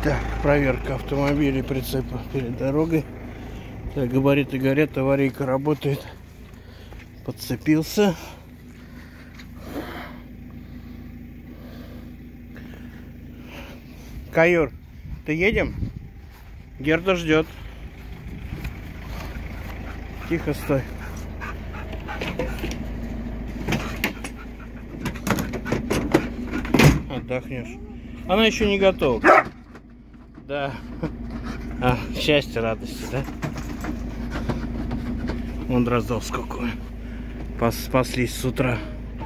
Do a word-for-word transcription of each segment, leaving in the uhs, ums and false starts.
Так, проверка автомобилей, прицепа перед дорогой. Так, габариты горят, аварийка работает. Подцепился. Каюр, ты едем? Герда ждет. Тихо стой. Отдохнешь. Она еще не готова. Да. А, счастье, радости, да? Вон дроздов сколько. Пас, спаслись с утра.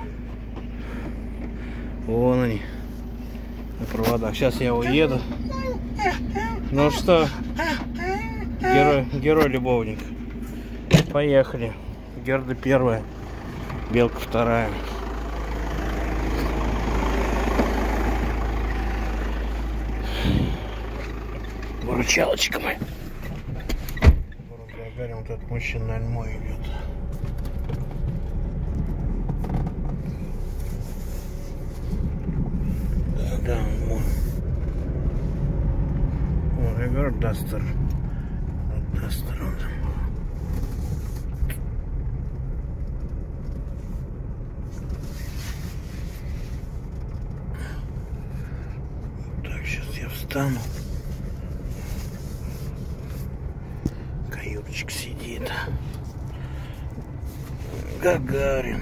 Вон они. На проводах. Сейчас я уеду. Ну что, герой, герой-любовник. Поехали. Герда первая, Белка вторая. Выручалочка моя. Гагарин, вот этот мужчина, наверное, мой идет. Да, да, он мой. О, я говорю, Дастер. Дастер он там. Так, сейчас я встану. Каюрчик сидит. Гагарин.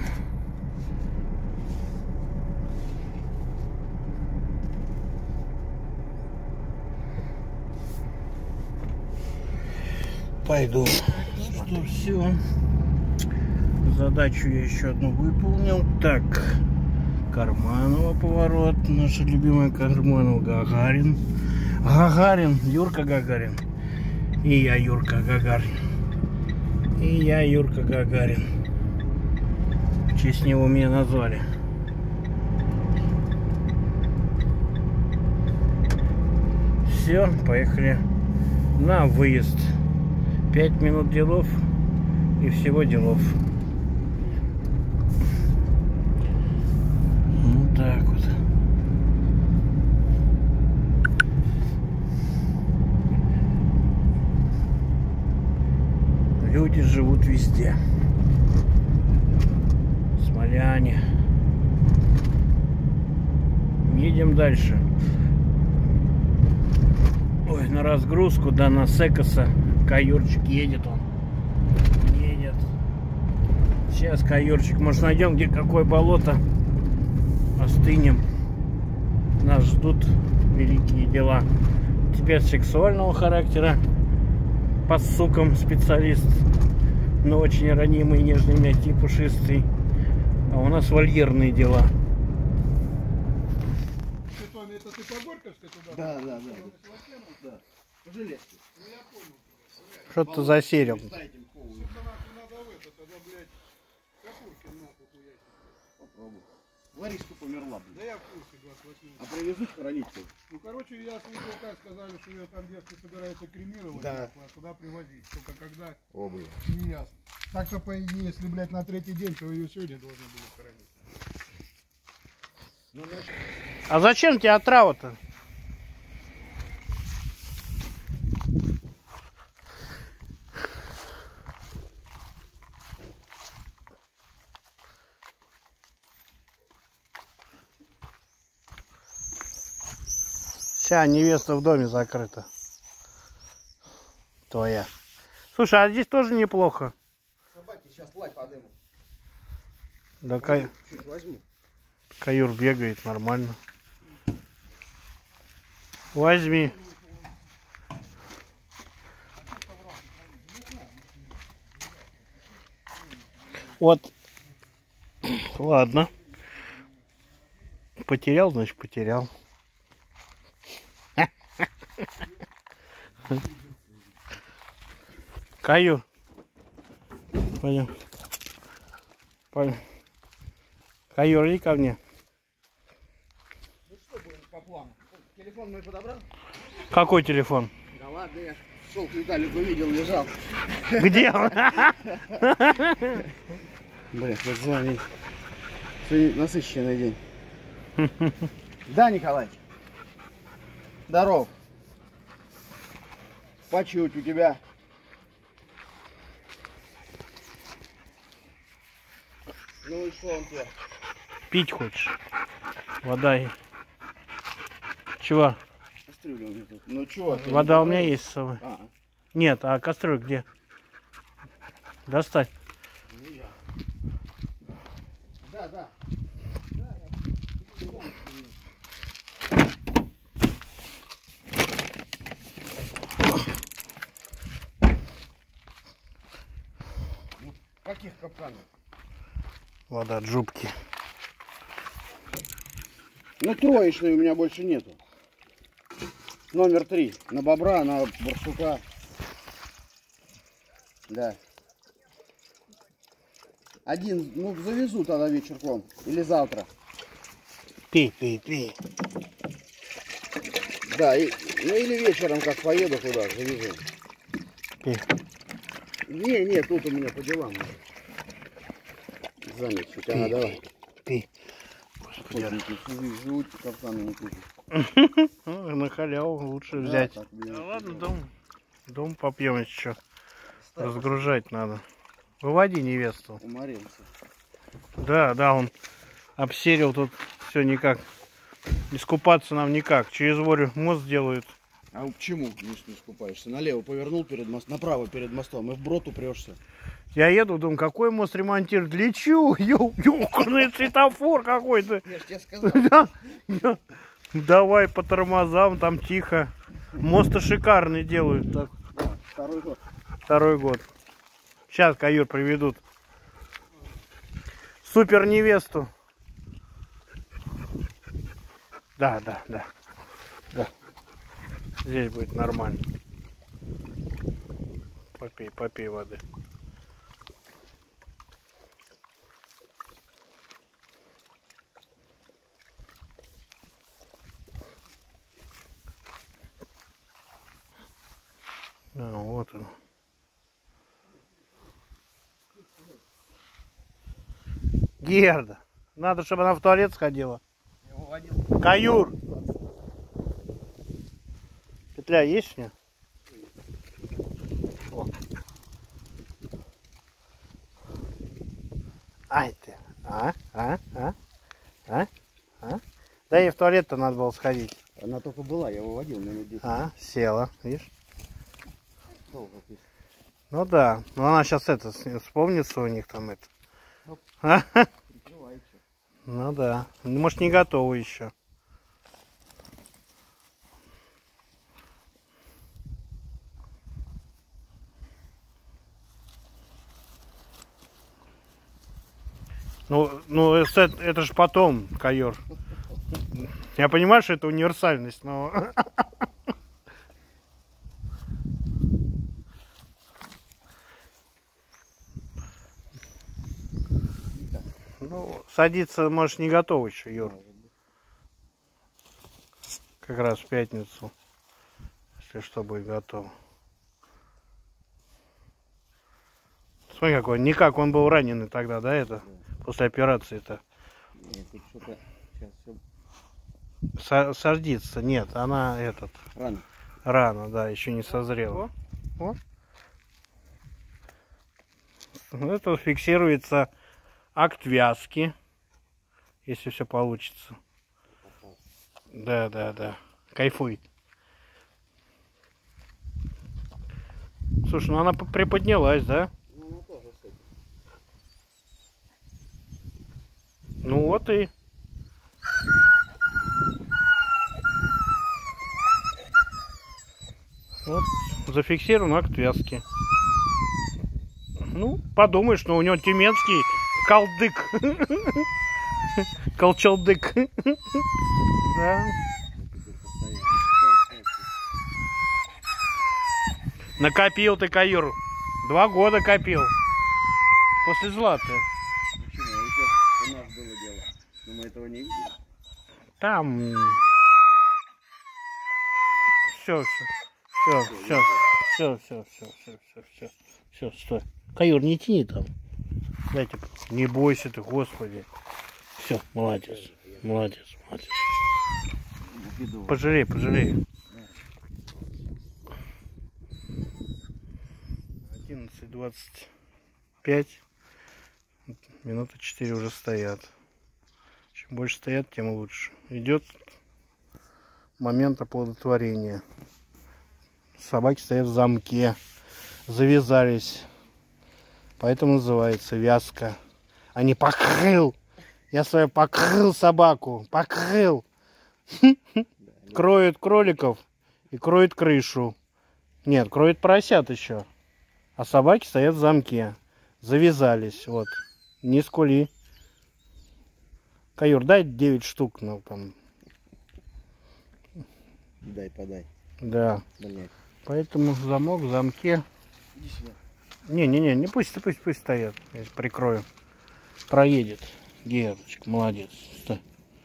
Пойду. Что, все. Задачу я еще одну выполнил. Так. Карманова поворот. Наша любимая Карманова. Гагарин. Гагарин. Юрка Гагарин. И я Юрка Гагарин. И я Юрка Гагарин. В честь него меня назвали. Все, поехали на выезд. Пять минут делов и всего делов. Вот так вот. Люди живут везде. Смоляне. Едем дальше. Ой, на разгрузку, да, на Секоса. Каюрчик едет он. Едет. Сейчас Каюрчик. Может, найдем где какое болото. Остынем. Нас ждут великие дела. Теперь сексуального характера. По сукам специалист. Но очень ранимый, нежный, мягкий, пушистый. А у нас вольерные дела. Это ты по Горьковской туда? Да, да, да. Да. По железке. Ну я понял. Что ты засерил? Надо в это, тогда, блядь, Капуркин нахуй хуять. Попробуй. Лариска померла, блядь. Да я в курсе, двадцать восьмого. А привезут хоронить -то? Ну, короче, я слышал, как сказали, что ее там девки собираются кремировать. Да. Нахуй, а куда привозить? Только когда, О, блядь. не ясно. Так-то, по идее, если, блядь, на третий день, то ее сегодня должны были хоронить. Ну, значит... А зачем тебе отрава-то? Вся невеста в доме закрыта. Твоя. Слушай, а здесь тоже неплохо. Собаки сейчас лать подымут. Да, Кай... Чуть возьму. Каюр бегает нормально. Возьми. Вот. Ладно. Потерял, значит, потерял. Каюр. Пойдем. Пойдем. Каюр, иди ко мне. Ну что будет по плану? Телефон мой подобрал? Какой телефон? Да ладно, я шел к Виталику, увидел, лежал. Где он? Блин, вот звонить. Сегодня насыщенный день. Да, Николай? Здоров. почуть у тебя. Ну и что он тебе? Пить хочешь? Вода. и- Чего? Кастрюля у меня тут. Ну чего? ты Вода не у меня знаешь? есть с собой. А, Нет, а кастрюля где? Достать. ну я. Да, да. Каких капканов? Вода джубки. Ну, троечной у меня больше нету. Номер три. На бобра, на барсука. Да. Один, ну, завезу тогда вечерком. Или завтра. Пей, пей, пей. Да, и, ну или вечером, как поеду куда, завезу. Пей. Не, не, тут у меня по делам. Занят чуть. Ага, давай. Пей. Господи. Живут капканы не купишь. Ну, на халяву лучше Да, взять. так, блин, Да ладно, да. дом. Дом попьем еще. Разгружать надо. Выводи невесту. Уморился. Да, да, он обсерил тут все никак. Искупаться нам никак. Через Ворю мост делают. А почему не, не скупаешься? Налево повернул перед мостом, направо перед мостом, и вброд упрешься. Я еду, думаю, какой мост ремонтируют? Лечу, ё- ёкарный светофор какой-то. Я ж тебе сказал. Да, да. Давай по тормозам, там тихо. Мосты шикарные делают. Так, Да, второй год. второй год. Сейчас каюр приведут. Супер невесту. Да, да, да. Да. Здесь будет нормально. Попей, попей воды. А, вот он. Герда, надо, чтобы она в туалет сходила. Я выводил. Каюр! Петля есть у меня? О. Ай ты! А? А? А? А? А? Да ей в туалет-то надо было сходить. Она только была, я выводил минут десять. А, села, видишь? Долго пишет. Ну да, но она сейчас это, вспомнится у них там это. Ну. А? Прикрывается. Ну да, может не готова еще. Ну, ну это, это же потом, кайор. Я понимаю, что это универсальность, но... Ну, садиться, может, не готов еще, Юр. Как раз в пятницу, если что, будет готово. Смотри, какой, не как он был раненый тогда, да, это? После операции-то. Нет, тут что-то сейчас все Со- Сардится, нет, она этот, рано. рано, да, еще не созрела. О, о. Это фиксируется акт вязки, если все получится. Да, да, да. Кайфуй. Слушай, ну она приподнялась, да? Ну, она тоже с этим. Ну вот и. Вот, зафиксирован акт вязки. Ну, подумаешь, но у него тюменский колдык. Колчалдык. Да. Накопил ты, каюр. Два года копил. После златы. Почему? Еще у нас было дело. Но мы этого не видели. Там. Все, все, все, все, все, все, все, все, все, все, стой. Каюр, не тяни там. Дайте, не бойся ты, господи. Все, молодец, молодец, молодец. Пожалей, пожалей. одиннадцать двадцать пять. Минуты четыре уже стоят. Чем больше стоят, тем лучше. Идет момент оплодотворения. Собаки стоят в замке. Завязались. Поэтому называется вязка. А не покрыл. Я свою покрыл собаку. Покрыл. Кроют кроликов и кроют крышу. Нет, кроют поросят еще. А собаки стоят в замке. Завязались. Вот. Не скули. Каюр, дай девять штук. Ну, там. Дай, подай. Да. Блять. Поэтому замок в замке. Иди сюда. Не-не-не, не пусть, пусть, пусть стоят. Я прикрою. Проедет. Герочек, молодец. Стой.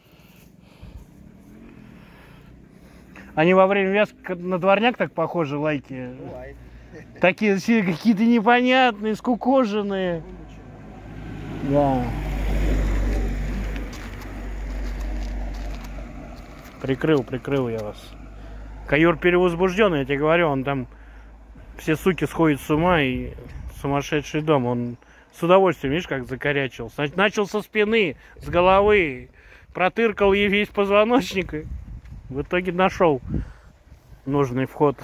Они во время вязки на дворняк так похожи, лайки. Бывает. Такие все какие-то непонятные, скукоженные. Да. Прикрыл, прикрыл я вас. Каюр перевозбужденный, я тебе говорю, он там все суки сходят с ума и сумасшедший дом. Он с удовольствием, видишь, как закорячился. Начал со спины, с головы, протыркал ей весь позвоночник и в итоге нашел нужный вход.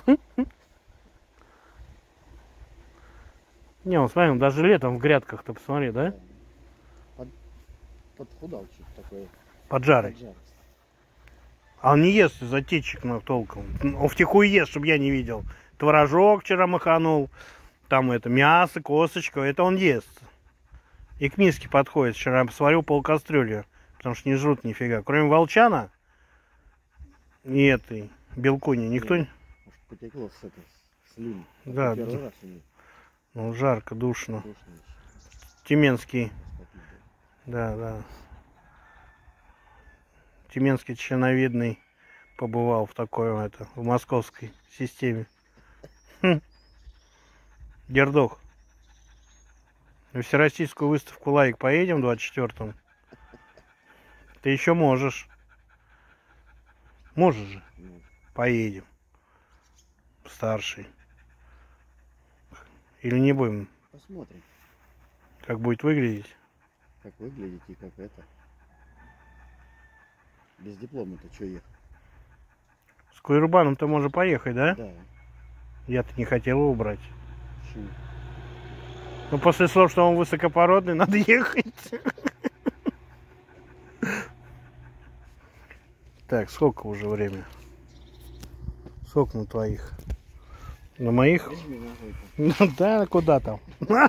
Не, он смотри, он даже летом в грядках-то посмотри, да? Под, подхудал что-то такое. Поджарый. Поджарый. А он не ест из отечек на толком. Он втихую ест, чтобы я не видел. Творожок вчера маханул. Там это мясо, косточка. Это он ест. И к миске подходит. Вчера сварил полкастрюли. Потому что не жрут нифига. Кроме волчана и этой белкуни. Никто не... Может, потекло с этой слюни. Да. Первый д- раз у них Ну, жарко, душно. душно еще. Тюменский. Попить, Да, да. Тюменский членовидный побывал в такой, это, в московской системе. Хм. Дердох. На всероссийскую выставку «Лайк» поедем в двадцать четвёртом? Ты еще можешь. Можешь же. Ну, Поедем. Старший. Или не будем? посмотрим, Как будет выглядеть? как выглядит и как это. Без диплома-то что ехать? С Куйрбаном-то можно поехать, да? Да. Я-то не хотел его брать. Шум. Но после слов, что он высокопородный, надо ехать. Так, сколько уже время? Сколько на твоих? На моих? Возьми ногой-то. Ну да, куда там?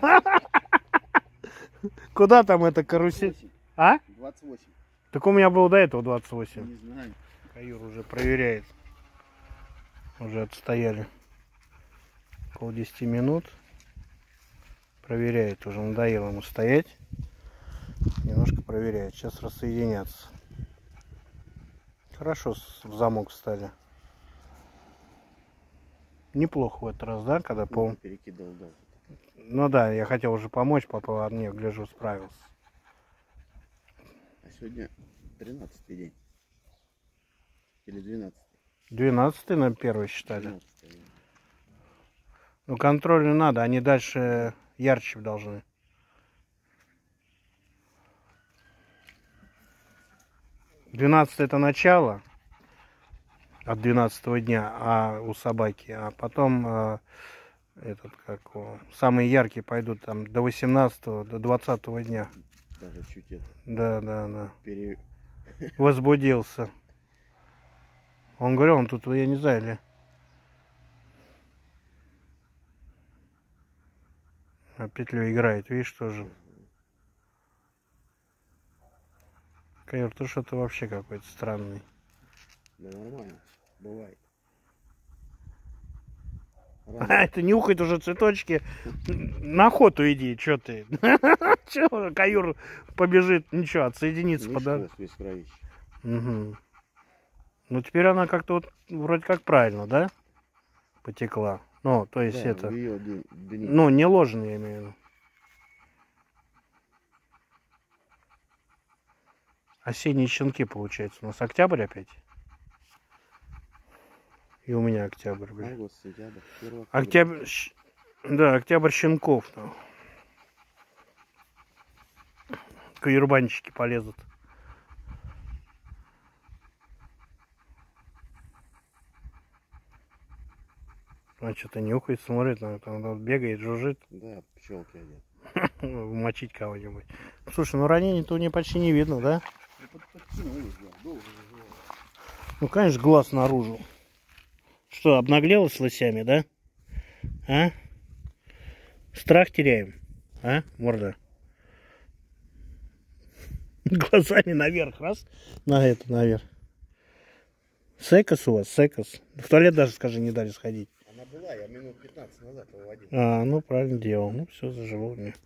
Куда там эта карусель? А? двадцать восемь. Так у меня было до этого двадцать восемь. Не знаю. Каюр уже проверяет. Уже отстояли около десяти минут. Проверяет, уже надоело ему стоять. Немножко проверяет. Сейчас рассоединятся. Хорошо в замок встали. Неплохо в этот раз, да, когда пол... Перекидывал долго. Ну да, я хотел уже помочь, папа, а мне, гляжу, справился. А сегодня тринадцатый день. Или двенадцатый? Двенадцатый на первый считали. двенадцатый день. Ну контролю надо, они дальше ярче должны. Двенадцатый это начало от двенадцатого дня, а у собаки, а потом э, этот как его, самые яркие пойдут там до восемнадцатого, до двадцатого дня. Даже чуть это Да, да, да. пере... Возбудился. Он говорил, он тут, я не знаю, ли. А петлю играет, видишь, тоже. Кайр, ты что-то вообще какой-то странный. Да нормально. Бывает. А это нюхает уже цветочки. На охоту иди, что ты? Че, Каюр побежит, ничего, отсоединиться подо... Весь кровище. Угу. Ну теперь она как-то вот вроде как правильно, да? Потекла. Ну, то есть Да, это... в её дни- дни. Ну, не ложен, я имею в виду. Осенние щенки, получается. У нас октябрь опять. И у меня октябрь, блин. Август, сентябрь, первый Октябрь... щ- Да, Октябрь щенков. Там. Каюрбанчики полезут. Он что-то нюхает, смотрит, он там бегает, жужжит. Да, пчелки одет. Мочить кого-нибудь. Слушай, ну ранений-то у нее почти не видно, да? Ну, конечно, глаз наружу. Что, обнаглела с лосями, да? А? Страх теряем? А, морда? Глазами наверх, раз, на это, наверх. Секос у вас, секос. В туалет даже, скажи, не дали сходить. Она была, я минут пятнадцать назад выводил. А, ну, правильно делал. Ну, все, зажило у меня.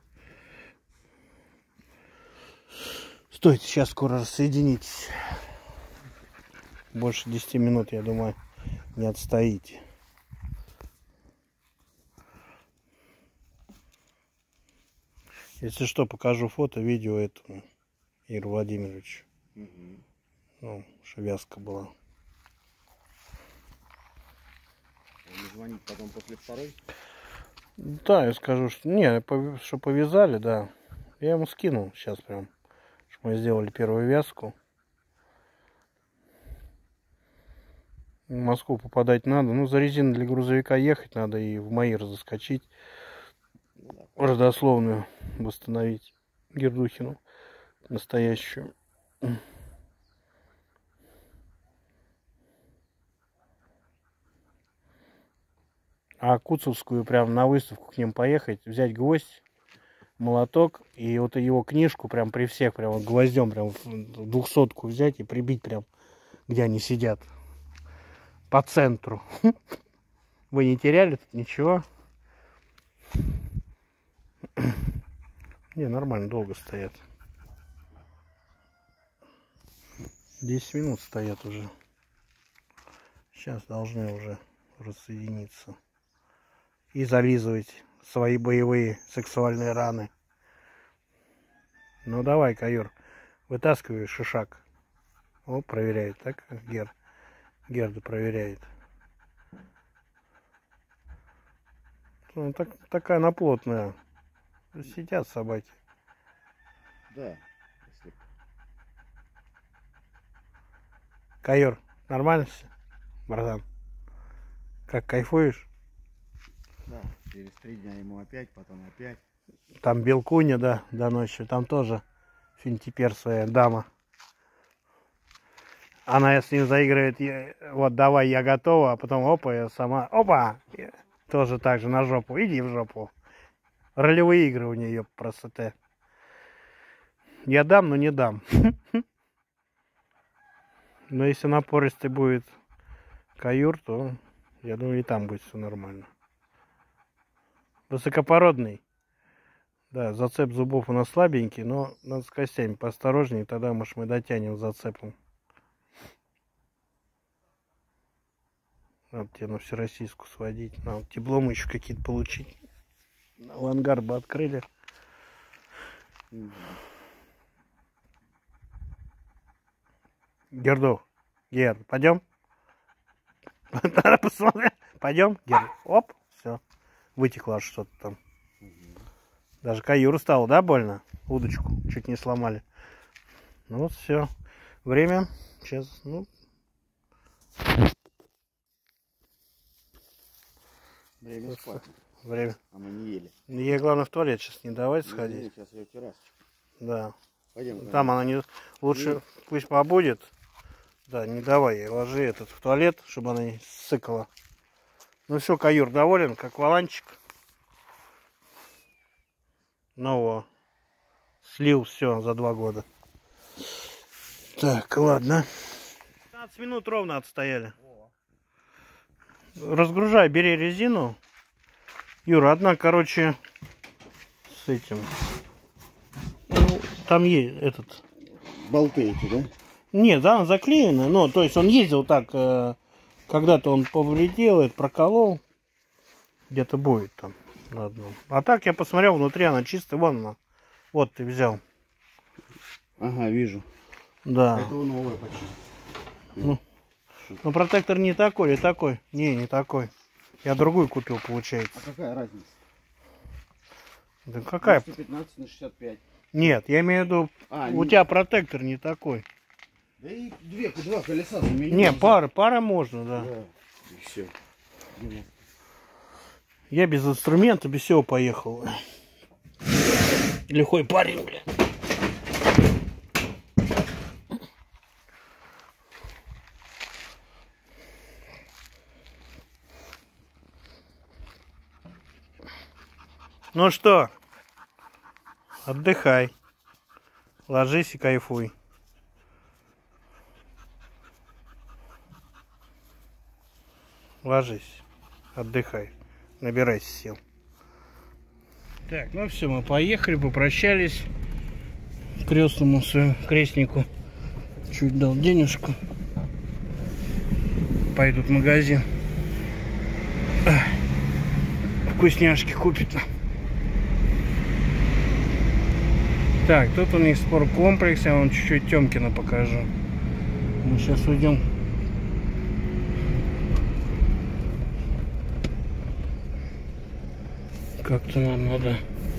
Стойте, сейчас скоро рассоединитесь. Больше десяти минут, я думаю, не отстоите. Если что, покажу фото, видео этому Игорю Владимировичу. Угу. Ну, шевязка была. Он звонит потом после второй? Да, я скажу, что не, что повязали, да. Я ему скинул сейчас прям, что мы сделали первую вязку. В Москву попадать надо. Ну, за резину для грузовика ехать надо и в Маир заскочить. Родословную восстановить. Гердухину настоящую. А Куцевскую прям на выставку к ним поехать, взять гвоздь, молоток и вот его книжку прям при всех прям вот гвоздем прям в двухсотку взять и прибить прям, где они сидят. По центру. Вы не теряли тут ничего? Не, нормально, долго стоят. десять минут стоят уже. Сейчас должны уже рассоединиться. И зализывать свои боевые сексуальные раны. Ну давай, Каюр, вытаскивай шишак. О, проверяет, так? Гер. Герда проверяет. Ну, так, такая она плотная. Сидят собаки. Да. Если... Каюр, нормально все? Братан? Как, кайфуешь? Да, через три дня ему опять, потом опять. Там Белкуня, да, до ночи. Там тоже финтипер своя дама. Она с ним заигрывает, вот давай, я готова, а потом опа, я сама, опа, тоже так же на жопу, иди в жопу. Ролевые игры у нее просто. Я дам, но не дам. Но если напористый будет Каюр, то я думаю, и там будет все нормально. Высокопородный. Да, зацеп зубов у нас слабенький, но надо с костями поосторожнее, тогда, может, мы дотянем зацепом. Надо тебе на всероссийскую сводить. Надо дипломы еще какие-то получить. В ангар бы открыли. Mm-hmm. Гердов. Гер, пойдем? Надо посмотреть. Пойдем, Гер. Оп, все. Вытекло что-то там. Mm-hmm. Даже Каюру стало, да, больно? Удочку чуть не сломали. Ну вот все. Время. Сейчас, ну... Время спать. Время. А мы не ели. Ей главное в туалет сейчас не давать сходить. Не, сейчас ее террасочку. Да. Пойдем. Там она не... Лучше и... пусть побудет. Да, не давай ей. Ложи этот в туалет, чтобы она не ссыкала. Ну все, Каюр доволен, как валанчик. Ну во. Слил все за два года. Так, ладно. пятнадцать минут ровно отстояли. Разгружай, бери резину. Юра, одна, короче, с этим. Ну, там есть этот. Болты эти, да? Нет, да, она заклеена. Ну, то есть он ездил так, э, когда-то он повредил, это проколол. Где-то будет там на одном. А так я посмотрел, внутри она чистая, вон она. Вот ты взял. Ага, вижу. Да. Это новое почти. Ну. Но протектор не такой или такой? Не, не такой. Я другую купил, получается. А какая разница? Да какая? сто пятнадцать на шестьдесят пять. Нет, я имею в виду, А, у не... тебя протектор не такой. Да и две, два колеса заменил. Не, пара, пара можно, да. Да, и все. Я без инструмента, без всего поехал. Лихой парень, бля. Ну что, отдыхай, ложись и кайфуй. Ложись, отдыхай, набирайся сил. Так, ну все, мы поехали, попрощались. Крестному своему крестнику чуть дал денежку. Пойдут в магазин. Ах, вкусняшки купит. Так, тут у них спорткомплекс, я вам чуть-чуть Тёмкина покажу. Мы сейчас уйдем. Как-то нам надо.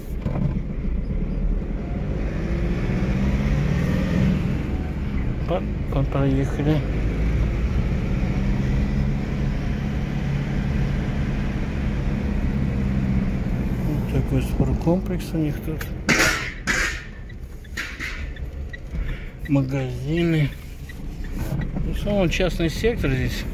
По -по Поехали. Вот такой спорткомплекс у них тут. Магазины. В основном частный сектор здесь.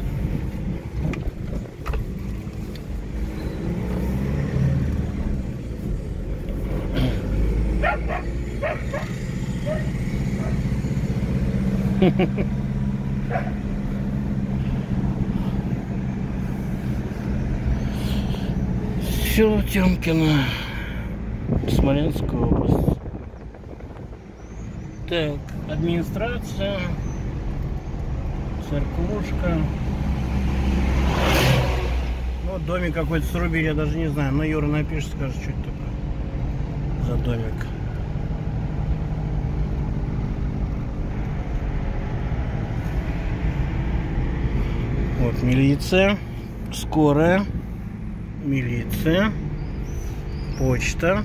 Село Тёмкино, Смоленская область. Так, администрация, церквушка. Ну, домик какой-то срубили, я даже не знаю. Но Юра напишет, скажет, что это такое за домик. Вот милиция, скорая, милиция, почта.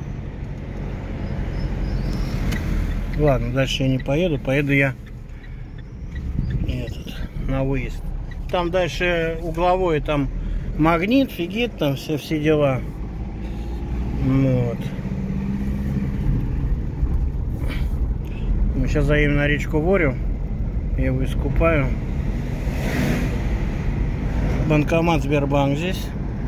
Ладно, дальше я не поеду, поеду я этот, на выезд. Там дальше угловой, там Магнит, Фигит, там все, все дела. Вот. Мы сейчас заедем на речку Ворю, я его искупаю. Банкомат Сбербанк здесь.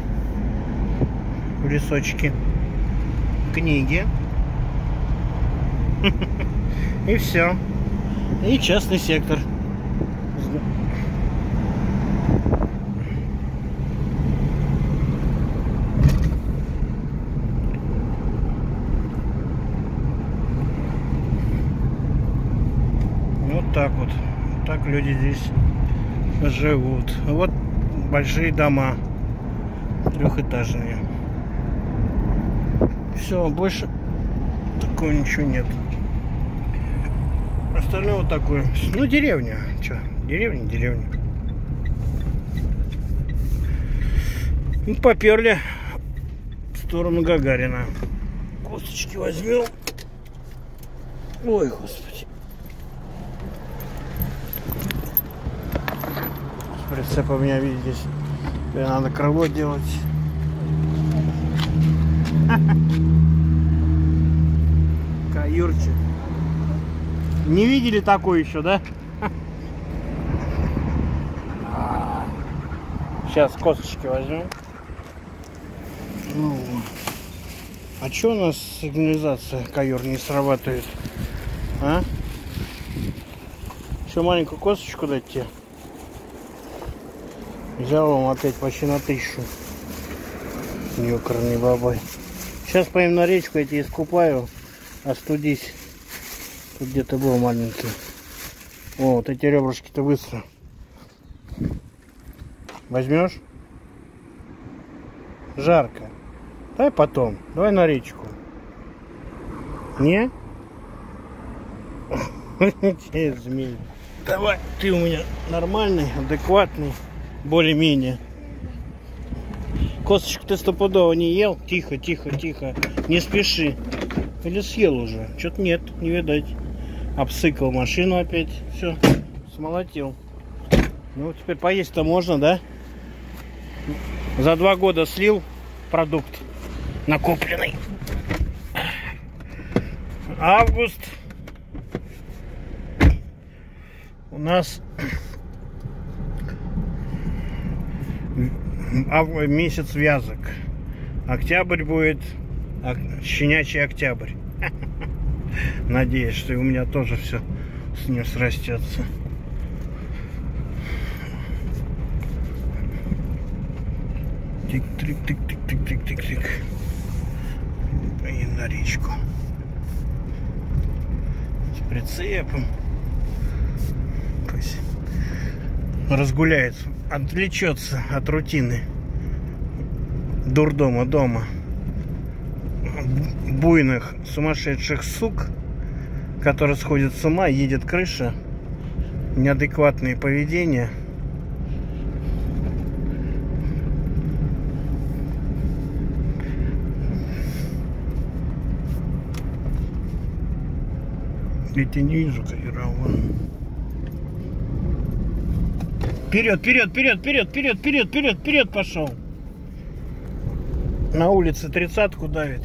В лесочке. Книги. И все. И частный сектор. Вот так вот. Вот так люди здесь живут. Вот большие дома, трехэтажные. Все, больше такого ничего нет. Остальное вот такое. Ну, деревня. Че? Деревня, деревня. Ну, поперли в сторону Гагарина. Косточки возьмем. Ой, господи. Прицеп у меня, видите, здесь надо крыло делать. Каюрчик. Не видели такой еще, да? Сейчас косточки возьмем. Ну, а что у нас сигнализация, Каюр, не срабатывает? А? Еще маленькую косточку дать тебе? Взял вам опять почти на тысячу. Ёкарный бабай. Сейчас поем на речку, я тебе искупаю. Остудись. Тут где-то был маленький. О, вот эти ребрышки-то быстро. Возьмешь? Жарко. Давай потом. Давай на речку. Не? Змей. Давай, ты у меня нормальный, адекватный. Более-менее. Косточку ты стопудово не ел? Тихо, тихо, тихо. Не спеши. Или съел уже? Что-то нет, не видать. Обсыкал машину опять. Все, смолотил. Ну, теперь поесть-то можно, да? За два года слил продукт накопленный. Август. У нас месяц вязок. Октябрь будет щенячий октябрь. Надеюсь, что и у меня тоже все с ним срастется. Тик-тик-тик-тик-тик-тик-тик-тик. И на речку. С прицепом. Пусть разгуляется, отвлечется от рутины дурдома дома. Буйных, сумасшедших сук, которые сходят с ума, едет крыша, неадекватные поведения. Я тебя не вижу, Кайрова. Вперед, вперед, вперед, вперед, вперед, вперед, вперед, вперед пошел. На улице тридцатку давит.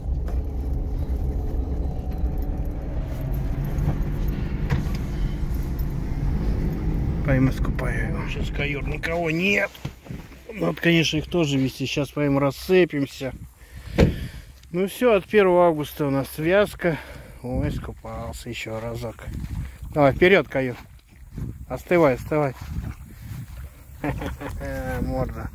Пойму, искупаю его. Сейчас, Кайор, никого нет. Надо, конечно, их тоже вести. Сейчас пойму, рассыпемся. Ну все, от первого августа у нас связка. Ой, искупался еще разок. Давай, вперед, Кайор. Остывай, остывай. Морда.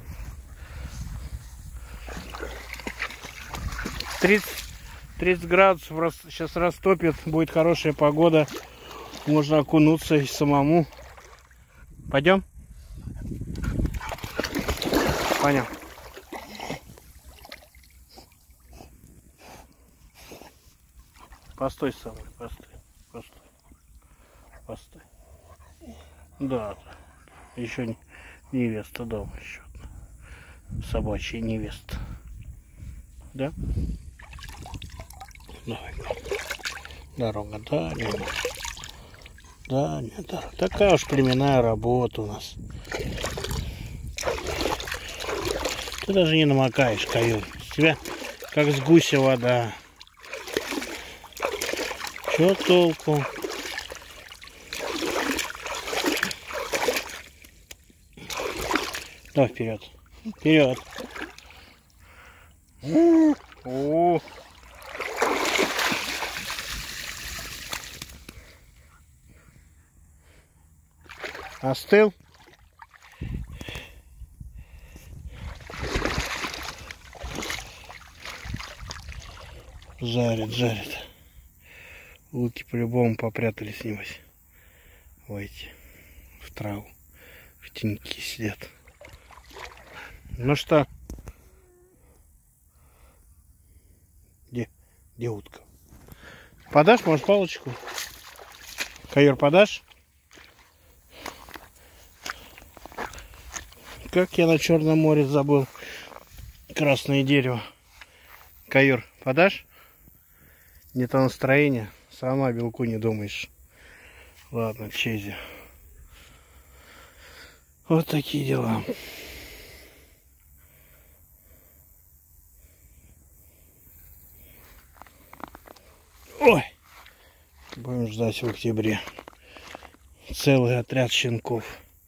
тридцать градусов сейчас растопит. Будет хорошая погода. Можно окунуться и самому. Пойдем? Понял. Постой со мной, постой, постой, постой. Да, еще не, невеста дома еще одна. Собачья невеста. Да? Давай. Дорога дальняя. Дальняя дорога. Такая уж племенная работа у нас. Ты даже не намокаешь, Кайор. С тебя как с гуся вода. Чё толку? Давай вперед. Вперед. О. Остыл? Жарит, жарит. Луки по-любому попрятались, небось. В эти, в траву, в теньки сидят. Ну что? Где? Где утка? Подашь, может, палочку? Кайор, подашь? Как я на Черном море забыл красное дерево. Кайор, подашь? Не то настроение. Сама о белку не думаешь. Ладно, чези. Вот такие дела. Ой. Будем ждать в октябре. Целый отряд щенков.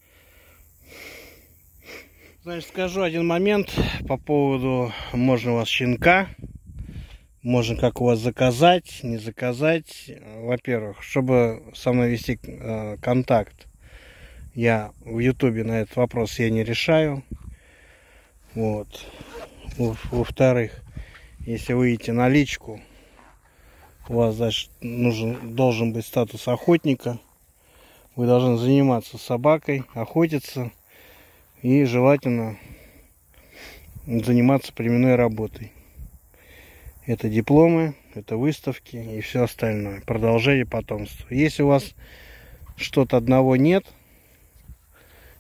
Значит, скажу один момент по поводу можно у вас щенка. Можно как у вас заказать, не заказать. Во-первых, чтобы со мной вести э, контакт, я в ютубе на этот вопрос я не решаю. Вот. Во-вторых, если вы идете на личку, у вас, значит, нужен, должен быть статус охотника. Вы должны заниматься собакой, охотиться и желательно заниматься племенной работой. Это дипломы, это выставки и все остальное. Продолжение потомства. Если у вас что-то одного нет,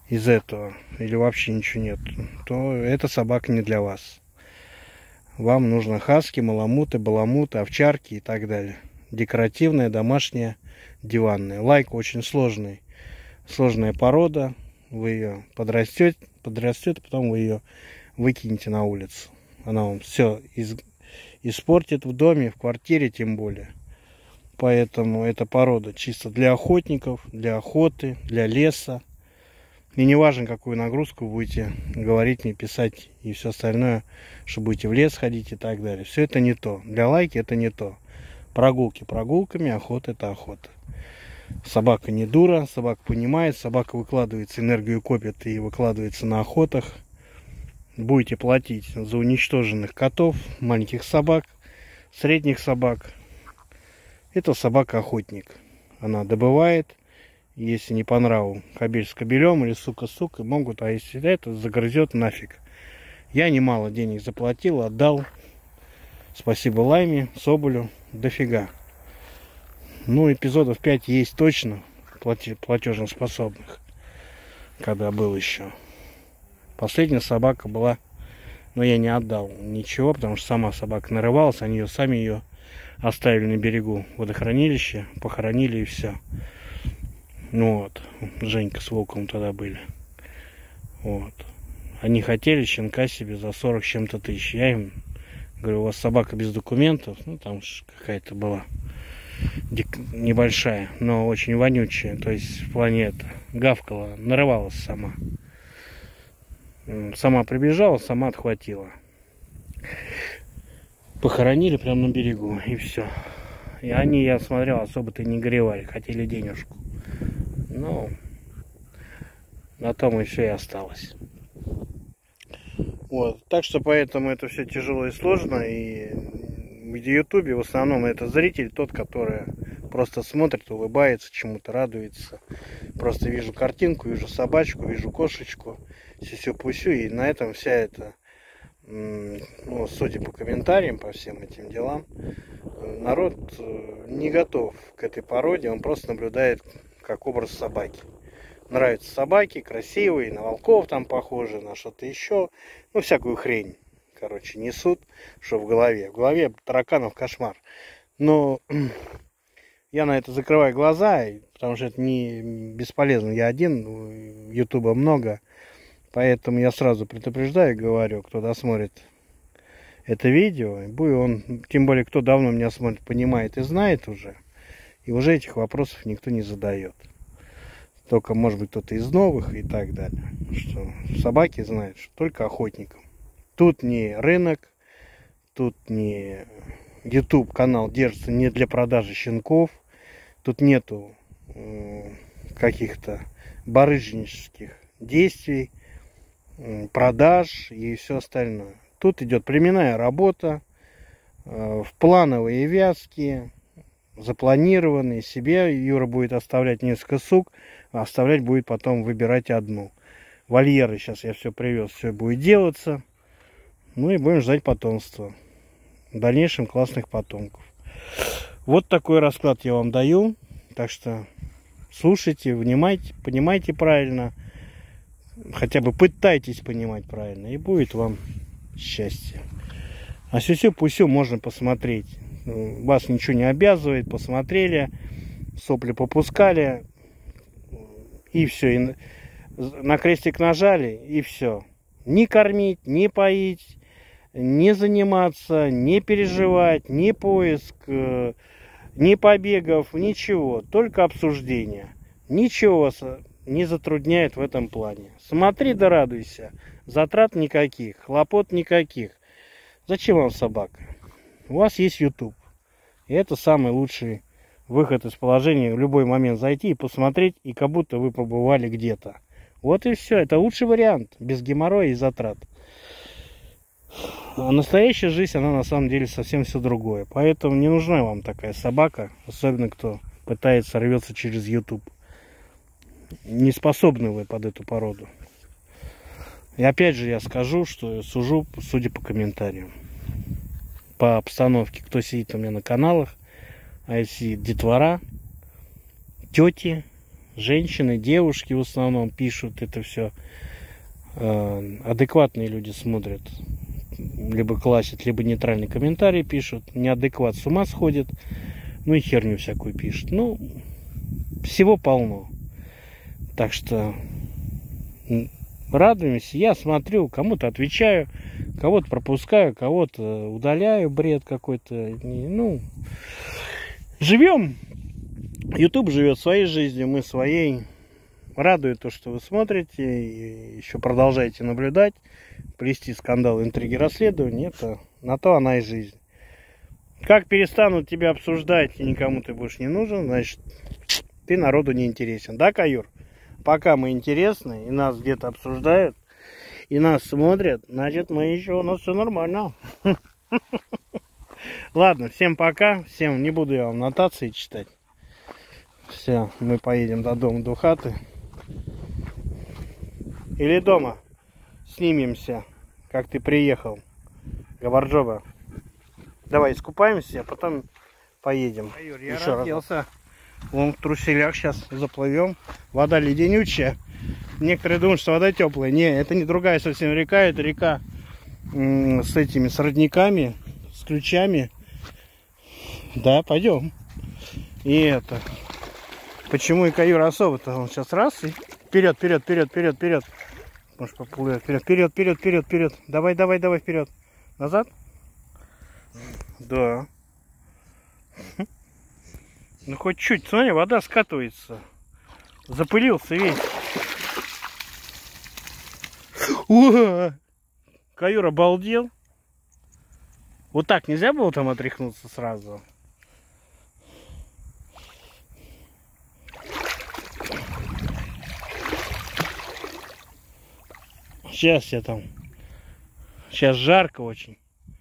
из этого, или вообще ничего нет, то эта собака не для вас. Вам нужно хаски, маламуты, баламуты, овчарки и так далее. Декоративная, домашняя, диванная. Лайка очень сложный, сложная порода. Вы ее подрастете, подрастет, потом вы ее выкинете на улицу. Она вам все из, испортит в доме, в квартире тем более. Поэтому эта порода чисто для охотников, для охоты, для леса. И не важно, какую нагрузку будете говорить мне, писать и все остальное, что будете в лес ходить и так далее. Все это не то. Для лайки это не то. Прогулки прогулками, охота это охота. Собака не дура, собака понимает, собака выкладывается, энергию копит и выкладывается на охотах. Будете платить за уничтоженных котов, маленьких собак, средних собак. Это собака-охотник. Она добывает. Если не по нраву кобель с кобелем или сука с сукой, могут, а если это загрызет, нафиг. Я немало денег заплатил, отдал. Спасибо Лайме, Соболю, дофига. Ну, эпизодов пять есть точно, платежеспособных, когда был еще. Последняя собака была, но я не отдал ничего, потому что сама собака нарывалась, они ее сами ее оставили на берегу водохранилища, похоронили и все. Ну вот, Женька с Волком тогда были. Вот. Они хотели щенка себе за сорок с чем-то тысяч. Я им говорю, у вас собака без документов. Ну, там какая-то была небольшая, но очень вонючая. То есть в плане это, гавкала, нарывалась сама. Сама прибежала, сама отхватила. Похоронили прямо на берегу, и все. И они, я смотрел, особо-то не горевали, хотели денежку. Ну, на том и все и осталось. Вот, так что поэтому это все тяжело и сложно. И в ютубе в основном это зритель, тот, который просто смотрит, улыбается, чему-то радуется. Просто вижу картинку, вижу собачку, вижу кошечку, сисю-пусю, и на этом вся эта, ну, судя по комментариям, по всем этим делам, народ не готов к этой породе, он просто наблюдает как образ собаки. Нравятся собаки, красивые, на волков там похожи, на что-то еще. Ну, всякую хрень, короче, несут, что в голове. В голове тараканов кошмар. Но я на это закрываю глаза, потому что это не бесполезно. Я один, ютуба много, поэтому я сразу предупреждаю и говорю, кто досмотрит это видео, будет он, тем более, кто давно меня смотрит, понимает и знает уже, и уже этих вопросов никто не задает. Только, может быть, кто-то из новых и так далее. Что собаки знают, что только охотникам. Тут не рынок, тут не YouTube канал держится не для продажи щенков. Тут нету э, каких-то барыжнических действий, э, продаж и все остальное. Тут идет племенная работа, э, в плановые вязки, запланированные. Себе Юра будет оставлять несколько сук, а оставлять будет потом выбирать одну. Вольеры сейчас я все привез, все будет делаться. Ну и будем ждать потомства. В дальнейшем классных потомков. Вот такой расклад я вам даю. Так что слушайте, внимайте, понимайте правильно. Хотя бы пытайтесь понимать правильно. И будет вам счастье. А сюсю-пусю можно посмотреть. Вас ничего не обязывает. Посмотрели, сопли попускали. И все. И на крестик нажали, и все. Не кормить, не поить, не заниматься, не переживать, не поиск, ни побегов, ничего. Только обсуждение. Ничего вас не затрудняет в этом плане. Смотри да радуйся. Затрат никаких, хлопот никаких. Зачем вам собака? У вас есть YouTube. И это самый лучший выход из положения. В любой момент зайти и посмотреть, и как будто вы побывали где-то. Вот и все. Это лучший вариант. Без геморроя и затрат. А настоящая жизнь, она на самом деле совсем все другое. Поэтому не нужна вам такая собака. Особенно, кто пытается рвется через YouTube. Не способны вы под эту породу. И опять же я скажу, что сужу, судя по комментариям. По обстановке, кто сидит у меня на каналах. А если детвора, тети, женщины, девушки в основном пишут это все. Адекватные люди смотрят, либо классят, либо нейтральный комментарий пишут. Неадекват с ума сходит, ну и херню всякую пишет. Ну, всего полно. Так что радуемся. Я смотрю, кому-то отвечаю, кого-то пропускаю, кого-то удаляю, бред какой-то. Ну, живем. YouTube живет своей жизнью, мы своей. Радует то, что вы смотрите, и еще продолжаете наблюдать, плести скандалы, интриги, расследования. Это на то она и жизнь. Как перестанут тебя обсуждать, и никому ты больше не нужен, значит, ты народу не интересен. Да, Каюр? Пока мы интересны, и нас где-то обсуждают, и нас смотрят, значит, мы еще, у нас все нормально. Ладно, всем пока. Всем не буду я вам нотации читать. Все, мы поедем до дома, до хаты. Или дома снимемся, как ты приехал, Габарджоба. Давай искупаемся, а потом поедем. Каюр, я еще разделся. Вон в труселях сейчас заплывем. Вода леденючая. Некоторые думают, что вода теплая. Не, это не другая совсем река. Это река с этими, с родниками, с ключами. Да, пойдем. И это... Почему и Каюр особо-то? Он сейчас раз и вперед, вперед, вперед, вперед, вперед. Может поплывет. Вперед, вперед, вперед, вперед, вперед. Давай, давай, давай, вперед. Назад? Да. Ну хоть чуть, смотри, вода скатывается. Запылился весь. О! Каюр обалдел. Вот так нельзя было там отряхнуться сразу? Сейчас я там. Сейчас жарко очень.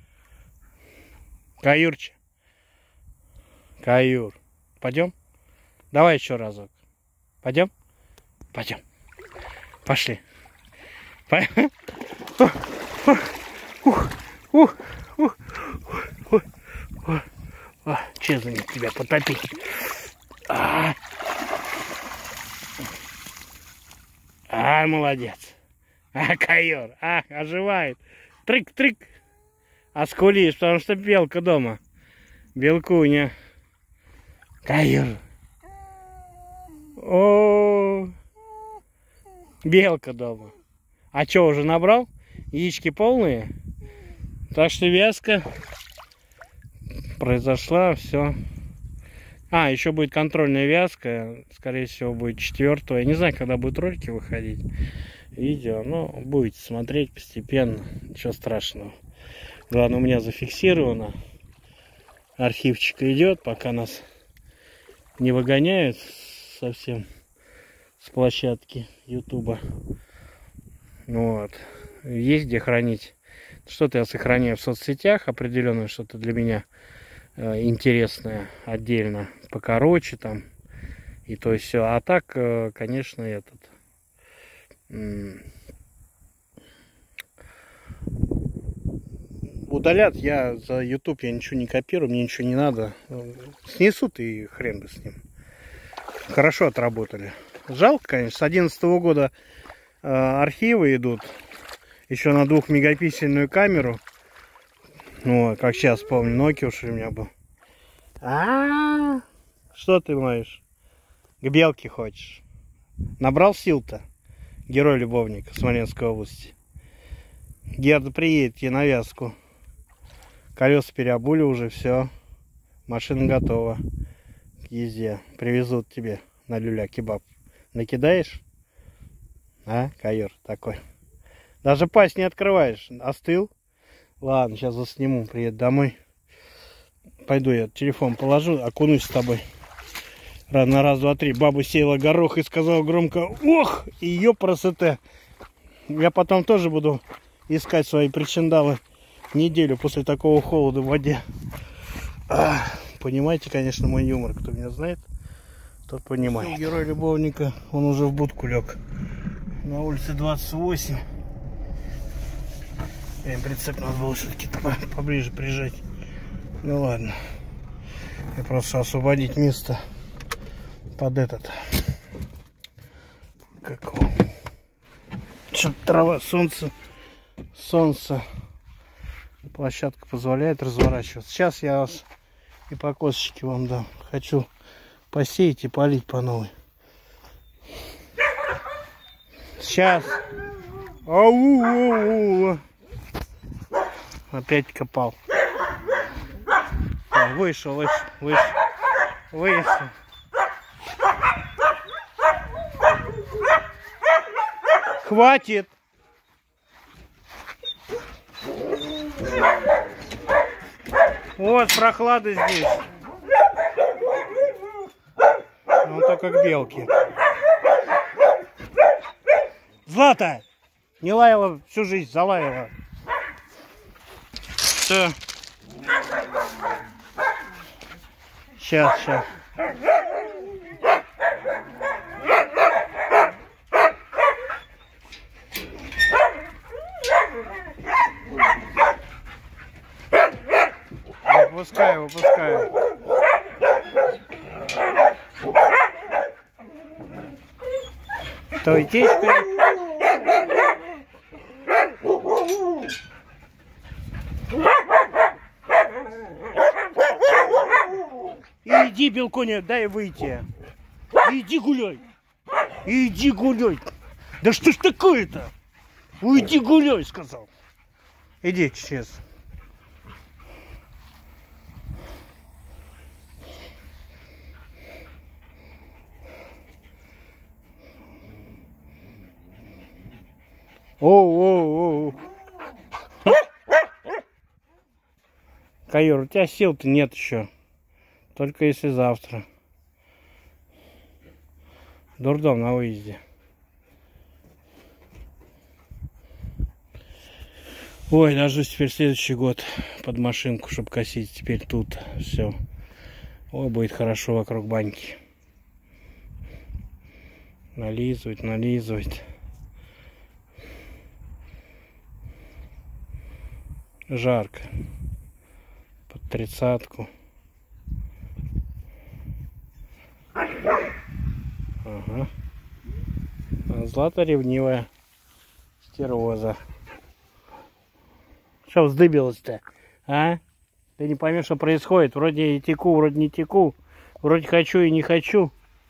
Каюрчик. Каюр. Пойдем? Давай еще разок. Пойдем? Пойдем. Пошли. Че за них тебя потопить? А, а, молодец. А, Каюр, а, оживает. Трык-трык. А скулишь, потому что белка дома. Белкуня. Каюр. О, белка дома. А что, уже набрал? Яички полные? Так что вязка произошла, все. А, еще будет контрольная вязка. Скорее всего, будет четвертого. Я не знаю, когда будут ролики выходить. Видео, но будете смотреть постепенно. Ничего страшного. Главное, у меня зафиксировано. Архивчик идет, пока нас не выгоняют совсем с площадки ютуба. Вот. Есть где хранить. Что-то я сохраняю в соцсетях, определенное что-то для меня э, интересное отдельно, покороче там и то и все. А так, э, конечно, этот э, удалят. Я за YouTube я ничего не копирую, мне ничего не надо. Снесут и хрен бы с ним. Хорошо отработали. Жалко, конечно, с одиннадцатого года э, архивы идут. Еще на двухмегапиксельную камеру. Ну, как сейчас помню, Nokia уж у меня был. А-а-а! Что ты моешь? К белке хочешь? Набрал сил-то? Герой-любовник Смоленской области. Герда приедет тебе на вязку. Колеса переобули уже, все. Машина готова к езде. Привезут тебе на люля-кебаб. Накидаешь? А, Каюр такой. Даже пасть не открываешь. Остыл? Ладно, сейчас засниму. Приеду домой. Пойду я телефон положу, окунусь с тобой. На раз, два, три. Баба сеяла горох и сказала громко: ох, ее красота. Я потом тоже буду искать свои причиндалы неделю после такого холода в воде. А, понимаете, конечно, мой юмор. Кто меня знает, тот понимает. Герой любовника, он уже в будку лег. На улице двадцать восемь. Я прицеп надо было все-таки поближе прижать. Ну ладно. Я просто освободить место под этот. какого. Что-то трава, солнце, солнце. Площадка позволяет разворачиваться. Сейчас я вас и по косточке вам дам. Хочу посеять и полить по новой. Сейчас. Ау-у-у-у. Опять копал. О, вышел, вышел, вышел. Вышел. Хватит. Вот прохлада здесь. Он только как белки. Злата! Не лаяла всю жизнь, залаяла. Все. Сейчас, сейчас. Выпускаю, выпускаю. То итечка. Иди, Белконя, дай выйти. Иди гуляй. Иди гуляй. Да что ж такое-то? Уйди гуляй, сказал. Иди, сейчас. Оу-оу-оу. Каюр, у тебя сил-то нет еще. Только если завтра. Дурдом на выезде. Ой, дождусь теперь следующий год под машинку, чтобы косить. Теперь тут все. Ой, будет хорошо вокруг баньки. Нализывать, нализывать. Жарко. Под тридцатку. Ага. А Злата ревнивая. Стервоза. Что вздыбилась-то? А? Ты не поймешь, что происходит. Вроде и теку, вроде не теку. Вроде хочу и не хочу.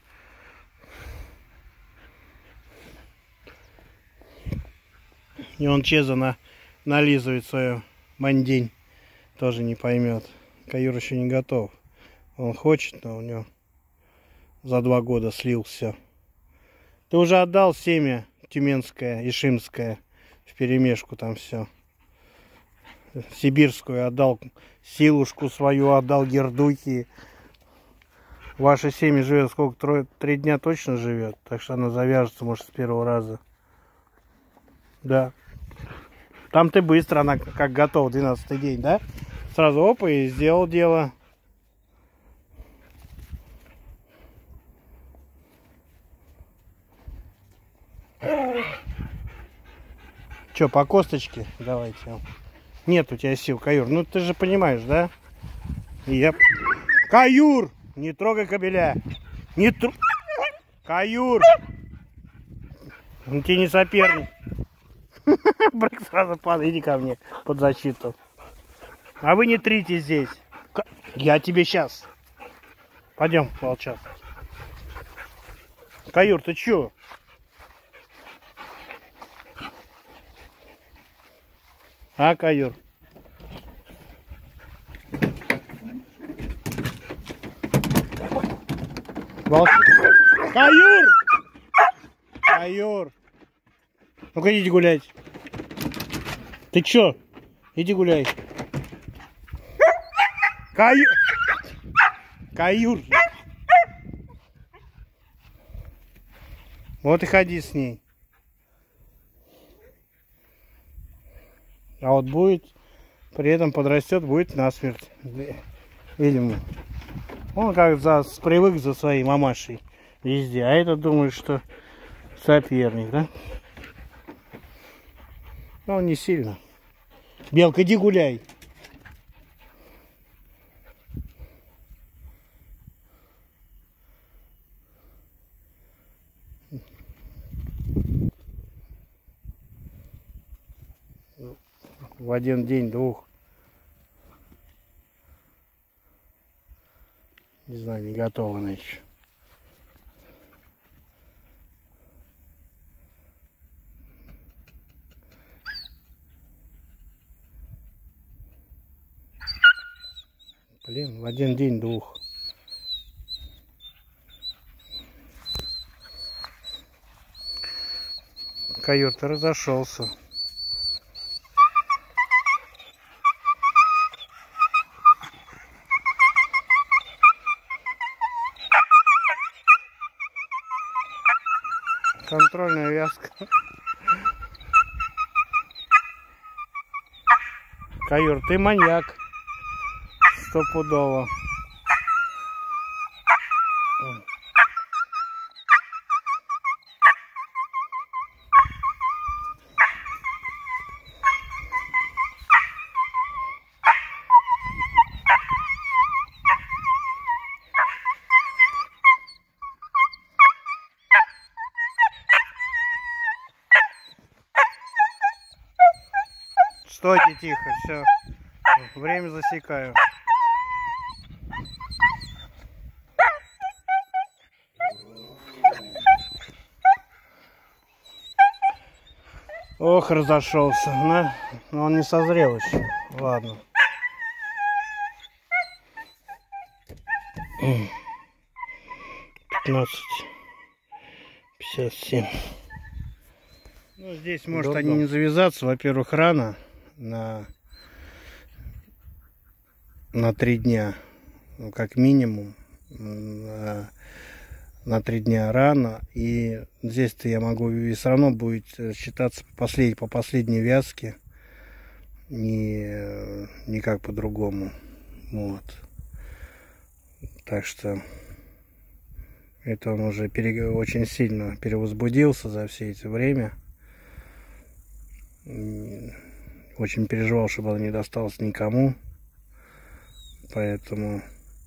И он Чеза на, нализывает свою мандень. Тоже не поймет. Каюр еще не готов. Он хочет, но у него за два года слил все. Ты уже отдал семя тюменское, ишимское, вперемешку там все. Сибирскую отдал, силушку свою отдал, гердухи. Ваше семя живет сколько? Трое, три дня точно живет. Так что она завяжется, может, с первого раза. Да. Там ты быстро, она как готова, двенадцатый день, да? Сразу опа и сделал дело. Че, по косточке? Давайте. Нет у тебя сил, Каюр. Ну ты же понимаешь, да? Я... Каюр! Не трогай кобеля. Не тр... Каюр! Он тебе не соперник. Брык сразу падает. Иди ко мне под защиту. А вы не трите здесь. Я тебе сейчас. Пойдем, волчат. Каюр, ты че? А, Каюр? Волч... Каюр! Каюр! Ну-ка, иди гулять. Ты чё? Иди гуляй. Каюр! Каюр! Вот и ходи с ней. А вот будет, при этом подрастет, будет насмерть. Видимо. Он как за, привык за своей мамашей везде. А этот думает, что соперник, да? Но он не сильно. Белка, иди гуляй. в один день, двух. Не знаю, не готова она еще. Блин, в один день двух. Койот разошелся. Контрольная вязка. Каюр, ты маньяк. Стопудово. Стойте тихо, все. Время засекаю. Ох, разошелся. Но, но он не созрел еще. Ладно. пятнадцать пятьдесят семь. Ну, здесь может Дорого. Они не завязаться. Во-первых, рано. На, на три дня. Ну, как минимум. На, на три дня рано. И здесь-то я могу и все равно будет считаться по последней, по последней вязке. Не, никак по-другому. Вот. Так что это он уже пере, очень сильно перевозбудился за все это время. Очень переживал, чтобы он не достался никому. Поэтому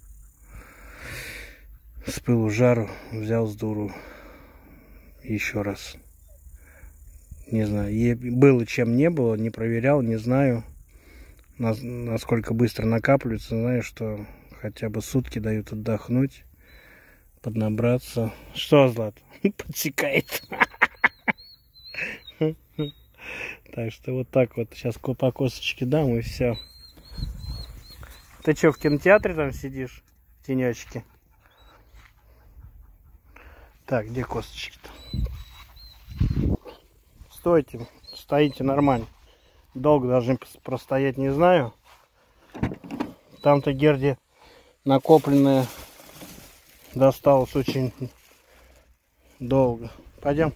с пылу жару взял с дуру еще раз. Не знаю, было чем не было, не проверял, не знаю, насколько быстро накапливается. Знаю, что хотя бы сутки дают отдохнуть, поднабраться. Что, Злат? Подсекает. Так что вот так вот. Сейчас по косточке дам и все. Ты что, в кинотеатре там сидишь? В тенечке? Так, где косточки-то? Стойте, стоите нормально. Долго должны простоять, не знаю. Там-то Герде накопленное досталось очень долго. Пойдем.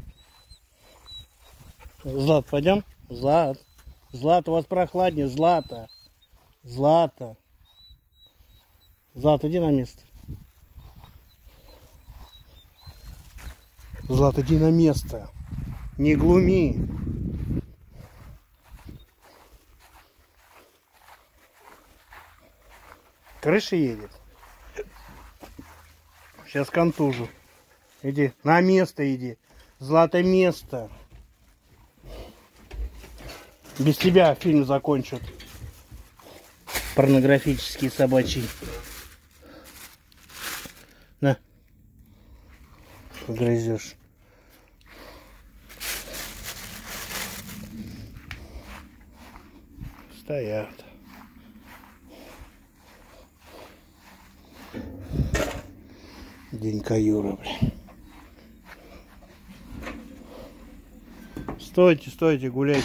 Злат, пойдем? Злат. Злат, у вас прохладнее. Злата. Злата. Злат, иди на место. Злат, иди на место. Не глуми. Крыша едет. Сейчас контужу. Иди. На место иди. Злата, место. Без тебя фильм закончат. Порнографический собачий. На. Грызешь. Стоят. День каюра, блин. Стойте, стойте, гуляйте.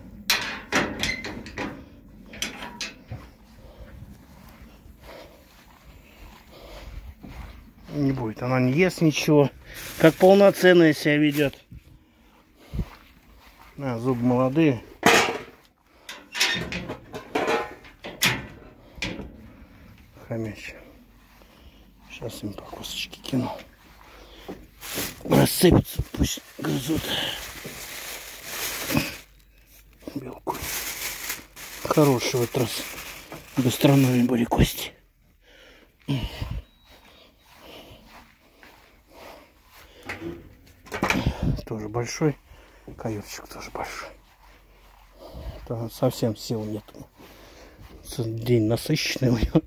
Не будет, она не ест ничего. Как полноценная себя ведет. А, зубы молодые. Хомяч. Сейчас им по косточке кину. Рассыпятся, пусть грызут. Белку. Хороший в этот раз. Гастрономия были кости. Тоже большой. Каюрчик тоже большой. Так. что совсем сил нет. День насыщенный у него.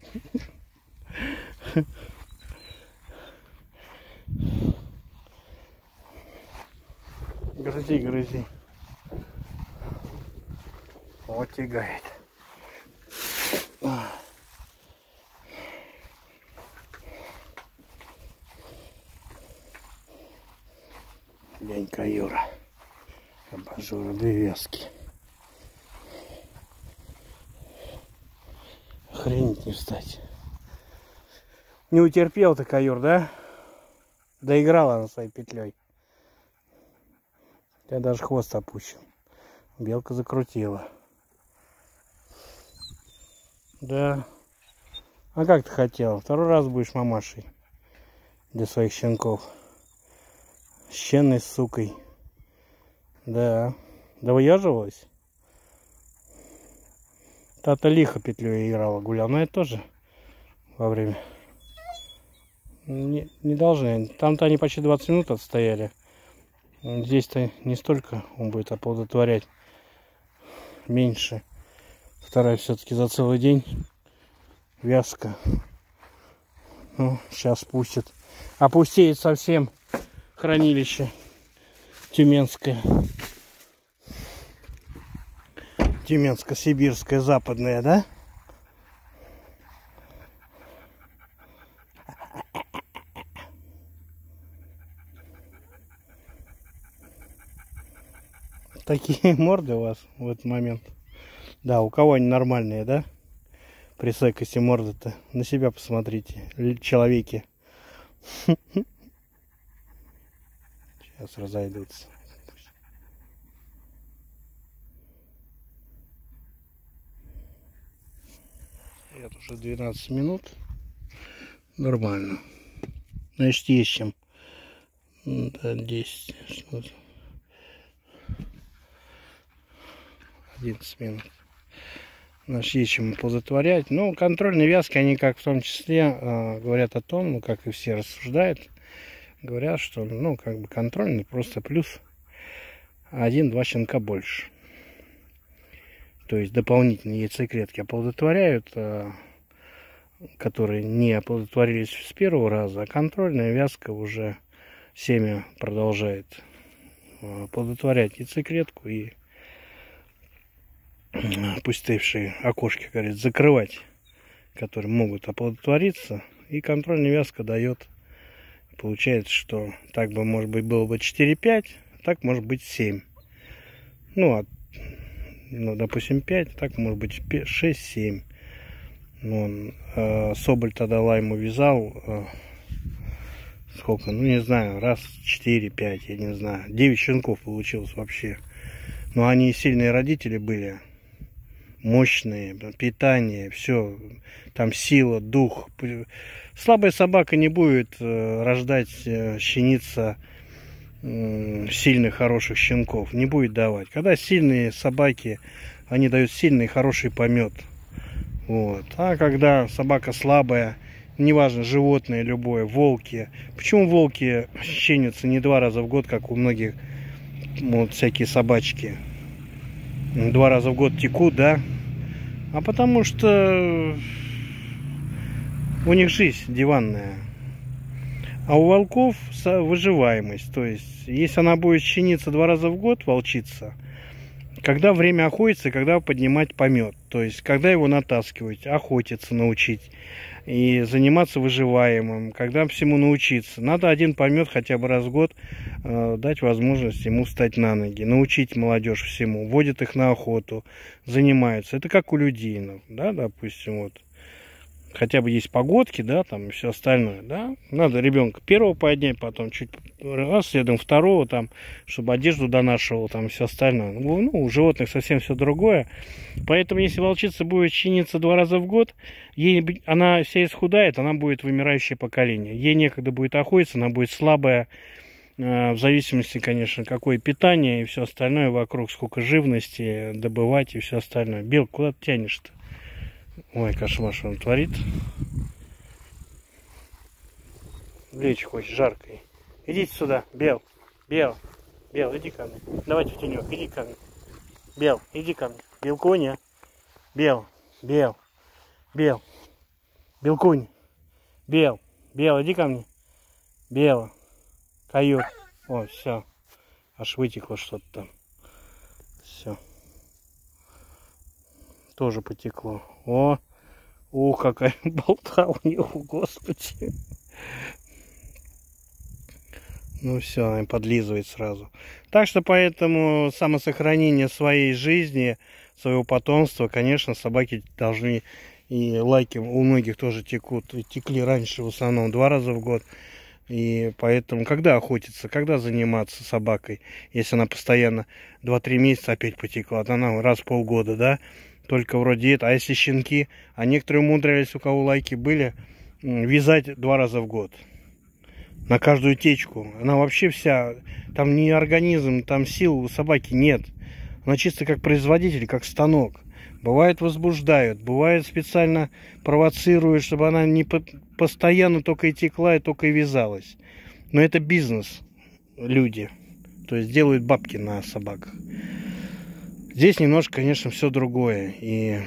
Грызи, грызи. Вот тягает. День каюра. Абажуры, вывески. Охренеть не встать. Не утерпел-то каюр, да? Доиграла она своей петлей. Я даже хвост опущен. Белка закрутила. Да. А как ты хотела? Второй раз будешь мамашей для своих щенков. Щенной сукой. Да. Да выеживалась? Та-то лихо петлю играла, гулял. Но это тоже во время. Не, не должны. Там-то они почти двадцать минут отстояли. Здесь-то не столько он будет оплодотворять. Меньше. Вторая все-таки за целый день. Вязка. Ну, сейчас пустит. Опустеет совсем хранилище тюменское. Тюменско-сибирское, западное, да? Такие морды у вас в этот момент. Да, у кого они нормальные, да? При секосе морды-то. На себя посмотрите, человеки. Сейчас разойдутся. Это уже двенадцать минут. Нормально. Значит, есть чем. Да, десять. одиннадцать минут. Значит, есть чем оплодотворять. Ну, контрольные вязки, они как в том числе э, говорят о том, ну, как и все рассуждают, говорят, что, ну, как бы контрольный просто плюс один-два щенка больше. То есть дополнительные яйцеклетки оплодотворяют, э, которые не оплодотворились с первого раза, а контрольная вязка уже семя продолжает э, оплодотворять яйцеклетку и пустевшие окошки, говорит, закрывать, которые могут оплодотвориться. И контрольная вязка дает, получается, что так бы, может быть, было бы четыре-пять, а так может быть семь. Ну, а, ну, допустим, пять, так может быть шесть-семь. Ну, э, Соболь тогда лайму вязал, э, сколько, ну, не знаю, раз четыре-пять, я не знаю. девять щенков получилось вообще. Но они сильные родители были. Мощные, питание, все, там сила, дух. Слабая собака не будет э, рождать, э, щениться э, сильных, хороших щенков, не будет давать. Когда сильные собаки, они дают сильный, хороший помет. Вот. А когда собака слабая, неважно, животное любое, волки. Почему волки щенятся не два раза в год, как у многих, вот, всякие собачки? Два раза в год текут, да? А потому что у них жизнь диванная. А у волков выживаемость. То есть, если она будет щениться два раза в год, волчица, когда время охотиться, когда поднимать помет. То есть, когда его натаскивать, охотиться научить и заниматься выживаемым, когда всему научиться. Надо один помет хотя бы раз в год э, дать возможность ему встать на ноги, научить молодежь всему, водят их на охоту, занимаются. Это как у людей, ну, да, допустим, вот. Хотя бы есть погодки, да, там и все остальное, да. Надо ребенка первого поднять, потом чуть раз, следом второго, там, чтобы одежду донашивал, там, все остальное. Ну, у животных совсем все другое. Поэтому, если волчица будет щениться два раза в год, ей, она вся исхудает, она будет вымирающее поколение. Ей некогда будет охотиться, она будет слабая, э, в зависимости, конечно, какое питание и все остальное вокруг, сколько живности добывать и все остальное. Белка, куда ты тянешь-то? Ой, кошмар, что он творит. Лечь хочешь, жарко. Идите сюда, Бел. Бел. Бел, иди ко мне. Давайте в тенек, иди ко мне. Бел, иди ко мне. Белкуня. Бел. Бел. Бел. Белкунь. Бел. Бел, иди ко мне. Бел. Каюр. О, все. Аж вытекло что-то там. Все. Тоже потекло. О. Ух, какая болта у него, господи. Ну все, она подлизывает сразу. Так что поэтому самосохранение своей жизни, своего потомства, конечно, собаки должны, и лайки у многих тоже текут, и текли раньше в основном два раза в год. И поэтому, когда охотиться, когда заниматься собакой, если она постоянно два-три месяца опять потекла, то она раз в полгода, да, только вроде это. А если щенки, а некоторые умудрялись, у кого лайки были, вязать два раза в год. На каждую течку. Она вообще вся, там не организм, там сил у собаки нет. Она чисто как производитель, как станок. Бывает возбуждают, бывает специально провоцируют, чтобы она не по постоянно только и текла, и только и вязалась. Но это бизнес, люди. То есть делают бабки на собаках. Здесь немножко, конечно, все другое. И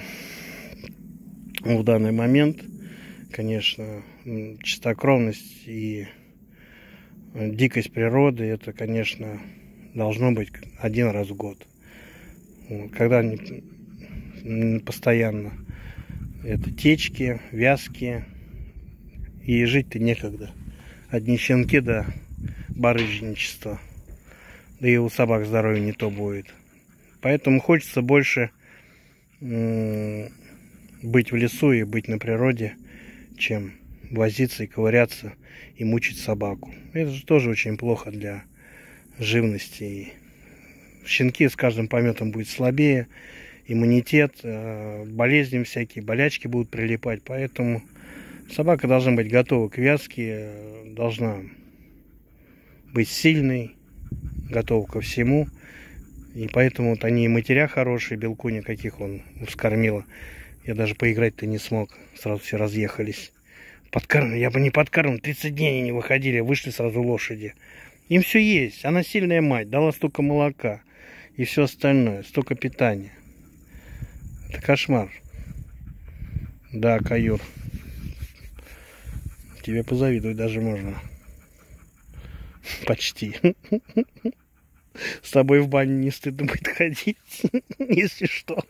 в данный момент, конечно, чистокровность и дикость природы, это, конечно, должно быть один раз в год. Когда постоянно это течки, вязки, и жить-то некогда. Одни щенки, да, барыжничество. Да и у собак здоровье не то будет. Поэтому хочется больше быть в лесу и быть на природе, чем возиться и ковыряться и мучить собаку. Это же тоже очень плохо для живности. И щенки с каждым пометом будет слабее, иммунитет, болезни всякие, болячки будут прилипать. Поэтому собака должна быть готова к вязке, должна быть сильной, готова ко всему. И поэтому вот они и матеря хорошие, Белкуня, каких он вскормила. Я даже поиграть-то не смог, сразу все разъехались. Подкарм... Я бы не подкармливал, тридцать дней они не выходили, вышли сразу лошади. Им все есть, она сильная мать, дала столько молока и все остальное, столько питания. Это кошмар. Да, Каюр. Тебе позавидовать даже можно. Почти. С тобой в баню не стыдно будет ходить, если что.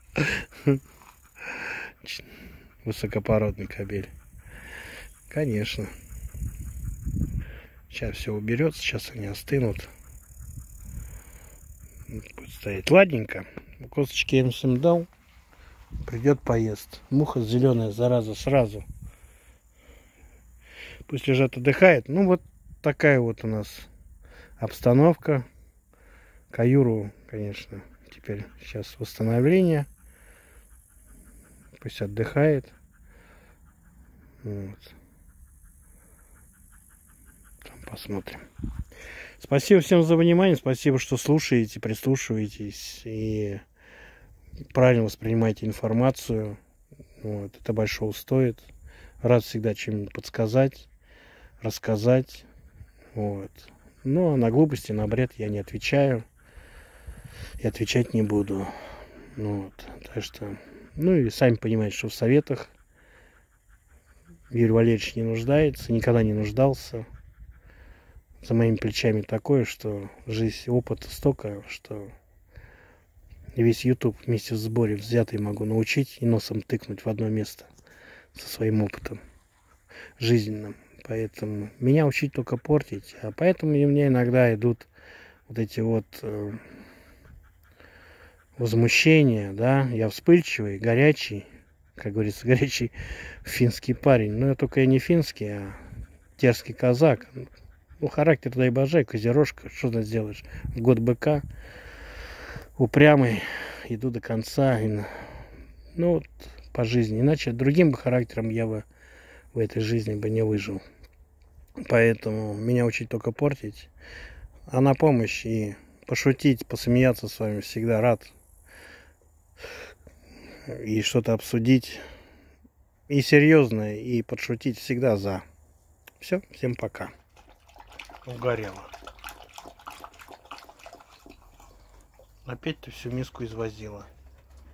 Высокопородный кобель. Конечно. Сейчас все уберется, сейчас они остынут. Будет стоять ладненько. Косточки я им всем дал. Придет, поест. Муха зеленая, зараза, сразу. Пусть лежат, отдыхает. Ну, вот такая вот у нас обстановка. Каюру, конечно, теперь сейчас восстановление. Пусть отдыхает. Вот. Там посмотрим. Спасибо всем за внимание. Спасибо, что слушаете, прислушиваетесь и правильно воспринимаете информацию. Вот. Это большого стоит. Рад всегда чем-нибудь подсказать, рассказать. Вот. Но на глупости, на бред я не отвечаю. И отвечать не буду. Вот. Так что, ну и сами понимаете, что в советах Юрий Валерьевич не нуждается, никогда не нуждался. За моими плечами такое, что жизнь, опыта столько, что весь YouTube вместе в сборе взятый могу научить и носом тыкнуть в одно место со своим опытом жизненным. Поэтому меня учить только портить. А поэтому и мне иногда идут вот эти вот э, возмущения, да. Я вспыльчивый, горячий, как говорится, горячий финский парень. Но я только я не финский, а терский казак. Ну, характер, дай боже, козерожка, что ты сделаешь? В год быка, упрямый, иду до конца. И, ну, вот, по жизни. Иначе другим бы характером я бы в этой жизни бы не выжил. Поэтому меня учить только портить. А на помощь и пошутить, посмеяться с вами всегда рад. И что-то обсудить. И серьезное, и подшутить всегда за. Все, всем пока. Угорело. Опять ты всю миску извозила.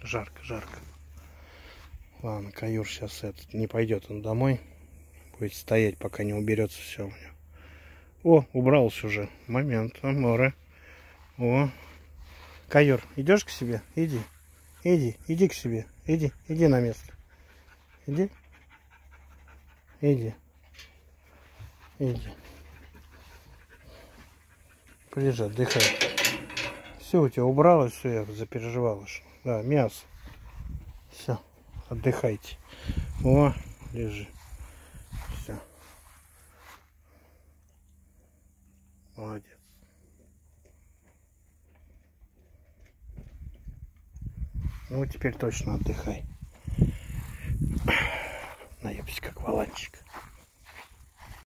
жарко, жарко. Ладно, Каюр сейчас этот, не пойдет он домой. Будет стоять, пока не уберется все у него. О, убрался уже. Момент, море. О. Каюр, идешь к себе? Иди. Иди, иди к себе. Иди, иди на место. Иди. Иди. Иди. Полежи, отдыхай. Все, у тебя убралось, все, я запереживал уж. Да, мясо. Все, отдыхайте. О, лежи. Все. Молодец. Ну, теперь точно отдыхай. Наебись, как валанчик.